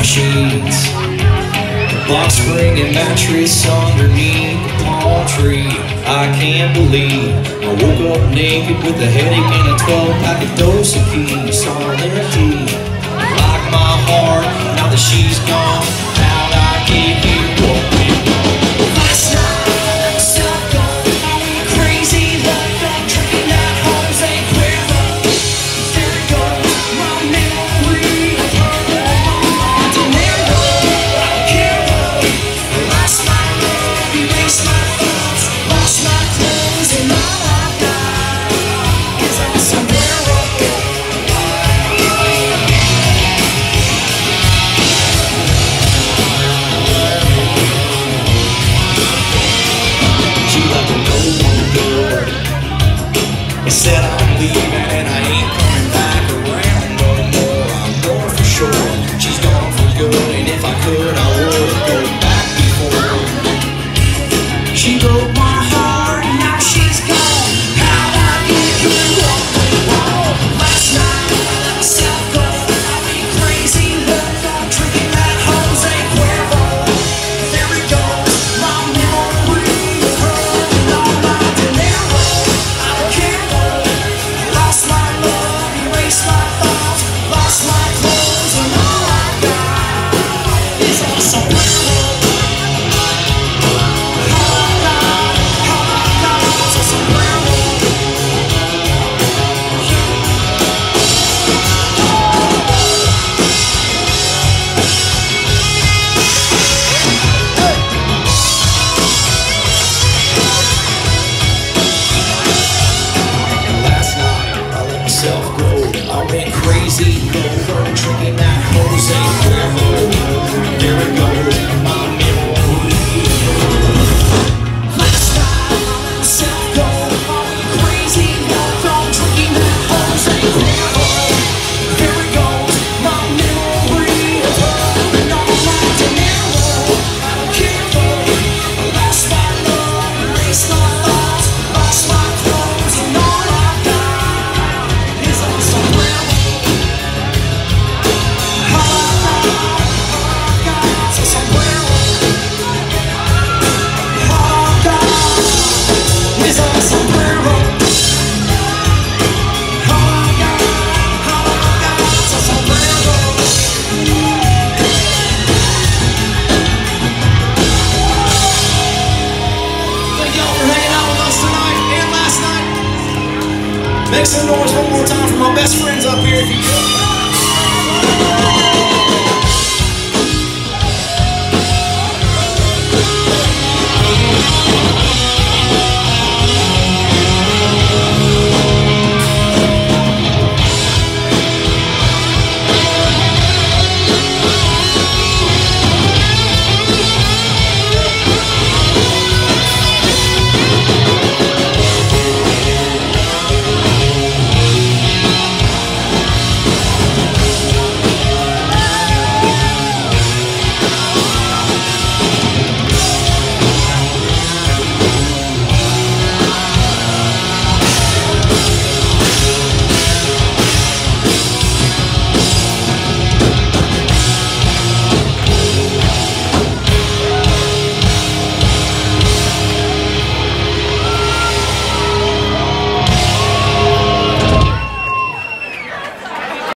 sheets, the box spring and mattress underneath the palm tree. I can't believe I woke up naked with a headache and a 12-pack of dose of keys all empty. Like my heart, now that she's gone, how'd I get here? Last night I was so gone, crazy love, drinking that Jose Cuervo. There it goes, my memory of her. I don't care, lost my love, erased my thoughts, lost my clothes, and all I've got is a sombrero. Said I'm leaving and I ain't coming back around no more. I'm going for sure. She's gone for good, and if I could, I would go back before. She broke my heart, and now she's gone. How'd I get here? Last night I let myself go. I've been crazy, love, I'm drinking that Jose Cuervo. There it goes, my memory of her and all my dinero. I don't care. Lost my love, erased my thoughts, lost my clothes, and all I got is a sombrero. All I got is a sombrero. Last night I let myself go. I went crazy, over drinking that Jose Cuervo. There it goes, my memory. Last night I let myself go. I went crazy, over drinking that Jose Cuervo. There it goes, my memory of her and all my dinero. I don't care, I lost my love, erased my thoughts, lost my clothes, and all I got is a sombrero. Make some noise one more time for my best friends up here if you could.